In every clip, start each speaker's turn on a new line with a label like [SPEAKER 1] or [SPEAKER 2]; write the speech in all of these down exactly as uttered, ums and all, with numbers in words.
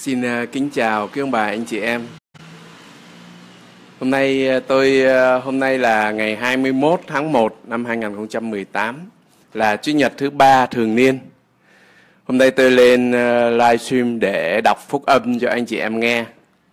[SPEAKER 1] Xin uh, kính chào quý ông bà, anh chị em. Hôm nay uh, tôi uh, hôm nay là ngày hai mươi mốt tháng một năm hai nghìn không trăm mười tám, là Chủ nhật thứ ba thường niên. Hôm nay tôi lên uh, livestream để đọc phúc âm cho anh chị em nghe.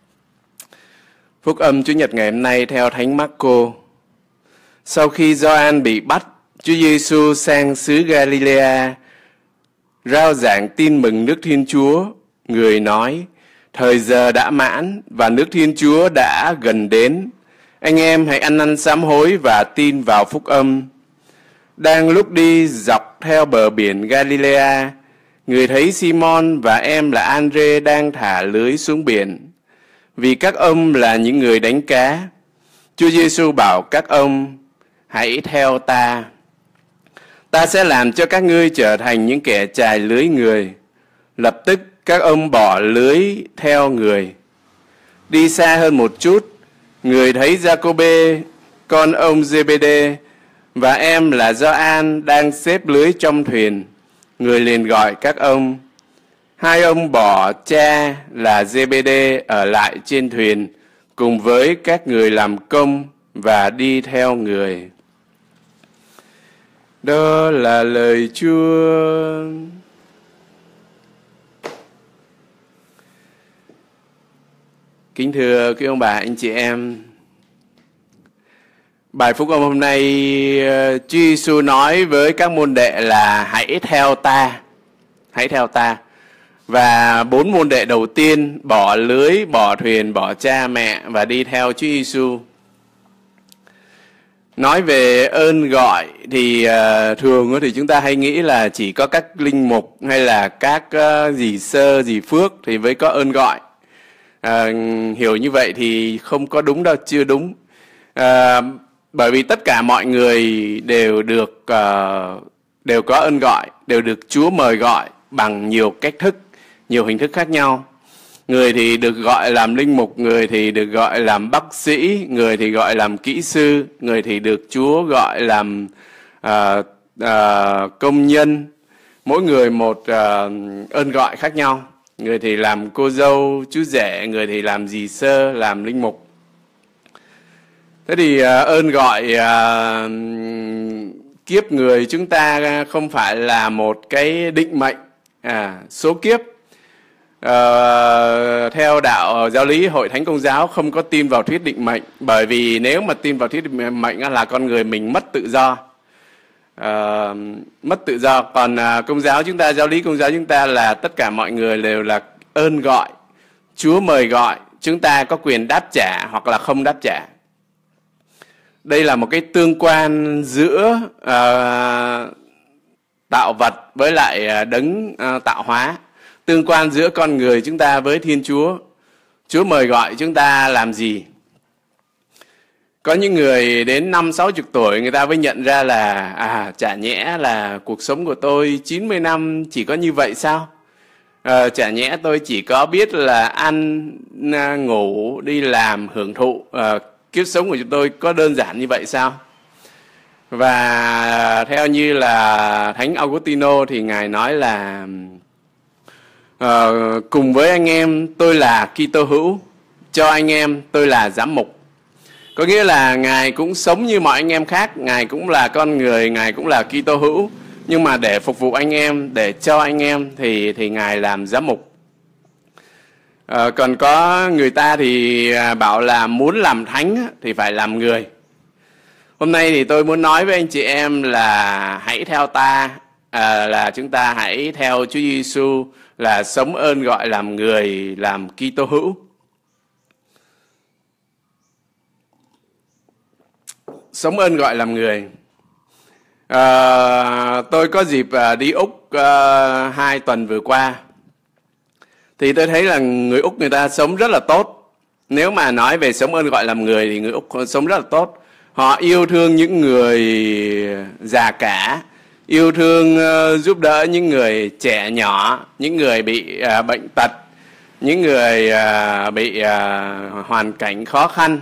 [SPEAKER 1] Phúc âm Chủ nhật ngày hôm nay theo Thánh Marco. Sau khi Gioan bị bắt, Chúa Giêsu sang xứ Galilea rao giảng tin mừng nước Thiên Chúa. Người nói: thời giờ đã mãn và nước Thiên Chúa đã gần đến. Anh em hãy ăn năn sám hối và tin vào phúc âm. Đang lúc đi dọc theo bờ biển Galilea, người thấy Simon và em là Andre đang thả lưới xuống biển, vì các ông là những người đánh cá. Chúa Giêsu bảo các ông: hãy theo ta. Ta sẽ làm cho các ngươi trở thành những kẻ chài lưới người. Lập tức các ông bỏ lưới theo người. Đi xa hơn một chút, người thấy Giacôbê, con ông Giê-bê-đê, và em là Gioan đang xếp lưới trong thuyền. Người liền gọi các ông. Hai ông bỏ cha là Giê-bê-đê ở lại trên thuyền cùng với các người làm công và đi theo người. Đó là lời Chúa. Kính thưa quý ông bà, anh chị em, bài phúc âm hôm nay Chúa Giêsu nói với các môn đệ là hãy theo ta, hãy theo ta. Và bốn môn đệ đầu tiên bỏ lưới, bỏ thuyền, bỏ cha mẹ và đi theo Chúa Giêsu. Nói về ơn gọi thì uh, thường thì chúng ta hay nghĩ là chỉ có các linh mục hay là các uh, dì sơ, dì phước thì mới có ơn gọi. À, hiểu như vậy thì không có đúng đâu, chưa đúng. À, bởi vì tất cả mọi người đều được uh, đều có ơn gọi, đều được Chúa mời gọi bằng nhiều cách thức, nhiều hình thức khác nhau. Người thì được gọi làm linh mục, người thì được gọi làm bác sĩ, người thì gọi làm kỹ sư, người thì được Chúa gọi làm uh, uh, công nhân. Mỗi người một uh, ơn gọi khác nhau. Người thì làm cô dâu, chú rể, người thì làm dì sơ, làm linh mục. Thế thì uh, ơn gọi uh, kiếp người chúng ta không phải là một cái định mệnh, à, số kiếp. Uh, theo đạo giáo lý Hội Thánh Công giáo không có tin vào thuyết định mệnh, bởi vì nếu mà tin vào thuyết định mệnh là con người mình mất tự do. Uh, mất tự do. Còn uh, công giáo chúng ta, giáo lý công giáo chúng ta là tất cả mọi người đều là ơn gọi. Chúa mời gọi, chúng ta có quyền đáp trả hoặc là không đáp trả. Đây là một cái tương quan giữa uh, tạo vật với lại đấng uh, tạo hóa. Tương quan giữa con người chúng ta với Thiên Chúa. Chúa mời gọi chúng ta làm gì? Có những người đến năm sáu chục tuổi người ta mới nhận ra là à, chả nhẽ là cuộc sống của tôi chín mươi năm chỉ có như vậy sao? À, chả nhẽ tôi chỉ có biết là ăn, ngủ, đi làm, hưởng thụ. À, kiếp sống của chúng tôi có đơn giản như vậy sao? Và theo như là Thánh Augustino thì Ngài nói là à, cùng với anh em tôi là Kitô hữu, cho anh em tôi là giám mục. Có nghĩa là Ngài cũng sống như mọi anh em khác, Ngài cũng là con người, Ngài cũng là Kitô hữu, nhưng mà để phục vụ anh em, để cho anh em thì thì Ngài làm giám mục. À, còn có người ta thì bảo là muốn làm thánh thì phải làm người. Hôm nay thì tôi muốn nói với anh chị em là hãy theo ta, à, là chúng ta hãy theo Chúa Giêsu, là sống ơn gọi làm người, làm Kitô hữu. Sống ơn gọi làm người. À, tôi có dịp à, đi Úc à, hai tuần vừa qua. Thì tôi thấy là người Úc người ta sống rất là tốt. Nếu mà nói về sống ơn gọi làm người thì người Úc sống rất là tốt. Họ yêu thương những người già cả, yêu thương uh, giúp đỡ những người trẻ nhỏ, những người bị uh, bệnh tật, những người uh, bị uh, hoàn cảnh khó khăn.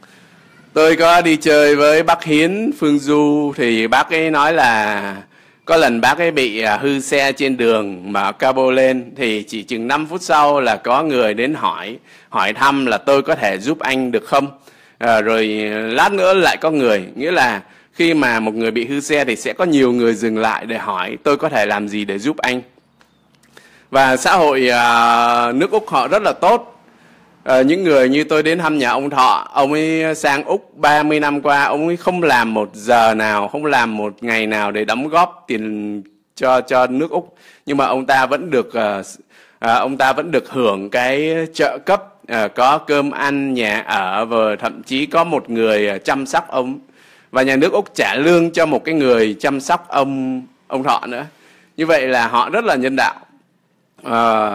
[SPEAKER 1] Tôi có đi chơi với bác Hiến, Phương Du thì bác ấy nói là Có lần bác ấy bị hư xe trên đường mà cabo lên, thì chỉ chừng năm phút sau là có người đến hỏi, hỏi thăm là tôi có thể giúp anh được không? À, rồi lát nữa lại có người, nghĩa là khi mà một người bị hư xe thì sẽ có nhiều người dừng lại để hỏi tôi có thể làm gì để giúp anh. Và xã hội à, nước Úc họ rất là tốt. À, những người như tôi đến thăm nhà ông Thọ, ông ấy sang Úc ba mươi năm qua, ông ấy không làm một giờ nào, không làm một ngày nào để đóng góp tiền cho cho nước Úc, nhưng mà ông ta vẫn được à, à, ông ta vẫn được hưởng cái trợ cấp, à, có cơm ăn, nhà ở, và thậm chí có một người chăm sóc ông, và nhà nước Úc trả lương cho một cái người chăm sóc ông ông Thọ nữa. Như vậy là họ rất là nhân đạo. À,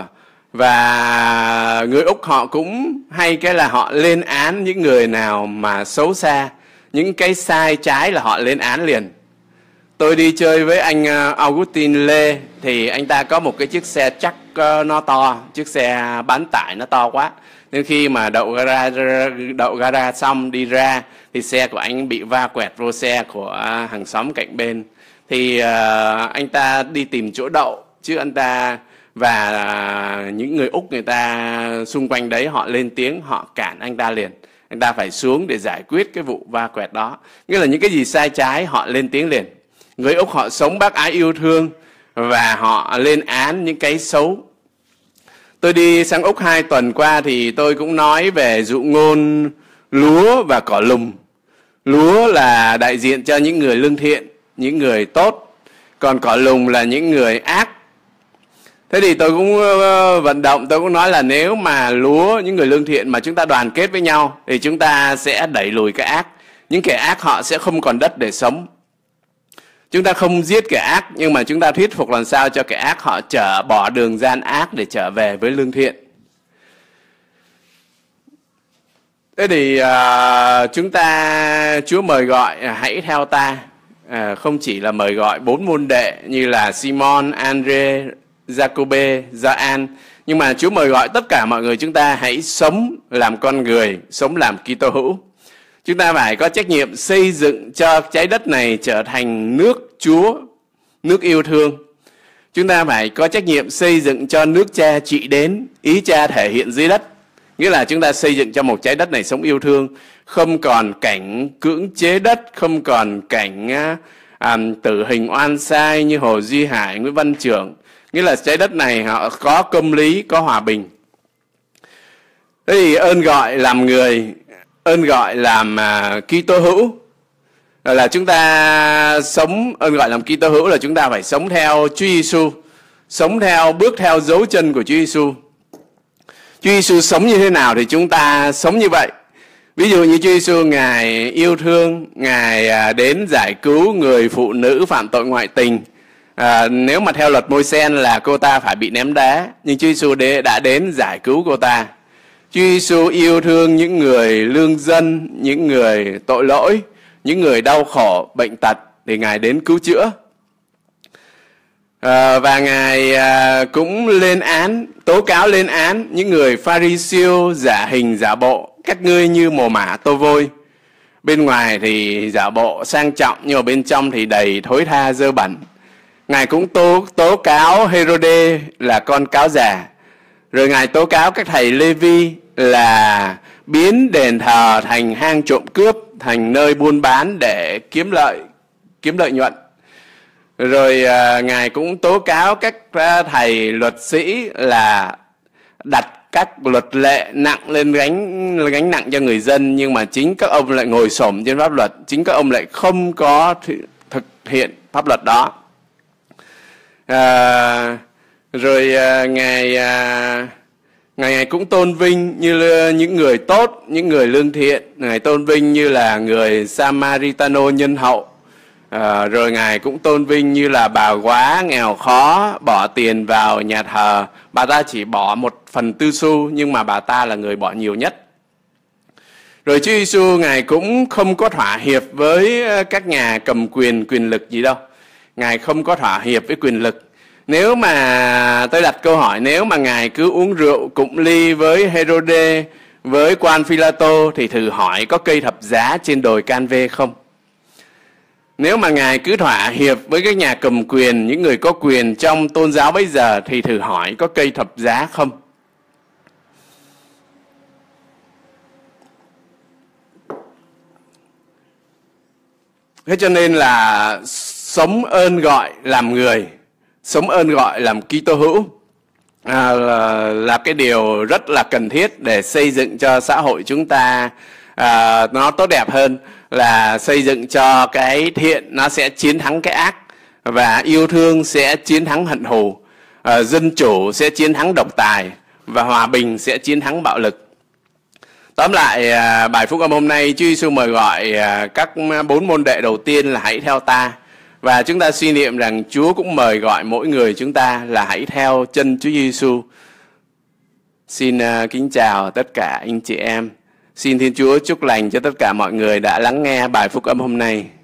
[SPEAKER 1] và người Úc họ cũng hay cái là họ lên án những người nào mà xấu xa, những cái sai trái là họ lên án liền. Tôi đi chơi với anh Augustine Lê thì anh ta có một cái chiếc xe chắc nó to, chiếc xe bán tải nó to quá, nên khi mà đậu gara đậu gara xong đi ra thì xe của anh bị va quẹt vô xe của hàng xóm cạnh bên. Thì uh, anh ta đi tìm chỗ đậu, chứ anh ta và những người Úc người ta xung quanh đấy họ lên tiếng, họ cản anh ta liền. Anh ta phải xuống để giải quyết cái vụ va quẹt đó. Nghĩa là những cái gì sai trái họ lên tiếng liền. Người Úc họ sống bác ái yêu thương và họ lên án những cái xấu. Tôi đi sang Úc hai tuần qua thì tôi cũng nói về dụ ngôn lúa và cỏ lùng. Lúa là đại diện cho những người lương thiện, những người tốt, còn cỏ lùng là những người ác. Thế thì tôi cũng vận động, tôi cũng nói là nếu mà lúa, những người lương thiện mà chúng ta đoàn kết với nhau thì chúng ta sẽ đẩy lùi cái ác. Những kẻ ác họ sẽ không còn đất để sống. Chúng ta không giết kẻ ác, nhưng mà chúng ta thuyết phục làm sao cho kẻ ác họ trở bỏ đường gian ác để trở về với lương thiện. Thế thì uh, chúng ta, Chúa mời gọi uh, hãy theo ta. Uh, không chỉ là mời gọi bốn môn đệ như là Simon, Andre, Jacobe, Gioan, nhưng mà Chúa mời gọi tất cả mọi người chúng ta hãy sống làm con người, sống làm Kitô hữu. Chúng ta phải có trách nhiệm xây dựng cho trái đất này trở thành nước Chúa, nước yêu thương. Chúng ta phải có trách nhiệm xây dựng cho nước Cha trị đến, ý Cha thể hiện dưới đất. Nghĩa là chúng ta xây dựng cho một trái đất này sống yêu thương, không còn cảnh cưỡng chế đất, không còn cảnh à, tử hình oan sai như Hồ Duy Hải, Nguyễn Văn Trưởng. Nghĩa là trái đất này họ có công lý, có hòa bình. Thế thì ơn gọi làm người, ơn gọi làm uh, Kitô hữu là chúng ta sống, ơn gọi làm Kitô hữu là chúng ta phải sống theo Chúa Giêsu, sống theo, bước theo dấu chân của Chúa Giêsu. Chúa Giêsu sống như thế nào thì chúng ta sống như vậy. Ví dụ như Chúa Giêsu Ngài yêu thương, Ngài đến giải cứu người phụ nữ phạm tội ngoại tình. À, nếu mà theo luật Môi-se là cô ta phải bị ném đá, nhưng Chúa Giêsu đã đến giải cứu cô ta. Chúa Giêsu yêu thương những người lương dân, những người tội lỗi, những người đau khổ, bệnh tật thì Ngài đến cứu chữa. À, và Ngài à, cũng lên án, tố cáo lên án những người Pha-ri-siêu giả hình giả bộ, các ngươi như mồ mả tô vôi. Bên ngoài thì giả bộ sang trọng, nhưng mà bên trong thì đầy thối tha dơ bẩn. Ngài cũng tố, tố cáo Hê-rô-đê là con cáo già. Rồi Ngài tố cáo các thầy Lê-vi là biến đền thờ thành hang trộm cướp, thành nơi buôn bán để kiếm lợi, kiếm lợi nhuận. Rồi uh, Ngài cũng tố cáo các uh, thầy luật sĩ là đặt các luật lệ nặng lên gánh, gánh nặng cho người dân, nhưng mà chính các ông lại ngồi xổm trên pháp luật, chính các ông lại không có thực hiện pháp luật đó. À, rồi à, ngài, à, ngài ngài cũng tôn vinh như những người tốt, những người lương thiện. Ngài tôn vinh như là người Samaritano nhân hậu. À, rồi Ngài cũng tôn vinh như là bà góa nghèo khó bỏ tiền vào nhà thờ. Bà ta chỉ bỏ một phần tư xu, nhưng mà bà ta là người bỏ nhiều nhất. Rồi Chúa Giêsu Ngài cũng không có thỏa hiệp với các nhà cầm quyền, quyền lực gì đâu. Ngài không có thỏa hiệp với quyền lực. Nếu mà tôi đặt câu hỏi, nếu mà Ngài cứ uống rượu cụng ly với Hê-rô-đê, với quan Phi-la-tô thì thử hỏi có cây thập giá trên đồi Can-vê không? Nếu mà Ngài cứ thỏa hiệp với các nhà cầm quyền, những người có quyền trong tôn giáo bây giờ, thì thử hỏi có cây thập giá không? Thế cho nên là sống ơn gọi làm người, sống ơn gọi làm Kitô hữu à, là, là cái điều rất là cần thiết để xây dựng cho xã hội chúng ta à, nó tốt đẹp hơn, là xây dựng cho cái thiện nó sẽ chiến thắng cái ác, và yêu thương sẽ chiến thắng hận thù, à, dân chủ sẽ chiến thắng độc tài, và hòa bình sẽ chiến thắng bạo lực. Tóm lại, à, bài phúc âm hôm nay Chúa Giêsu mời gọi à, các bốn môn đệ đầu tiên là hãy theo ta. Và chúng ta suy niệm rằng Chúa cũng mời gọi mỗi người chúng ta là hãy theo chân Chúa Giêsu. Xin uh, kính chào tất cả anh chị em. Xin Thiên Chúa chúc lành cho tất cả mọi người đã lắng nghe bài phúc âm hôm nay.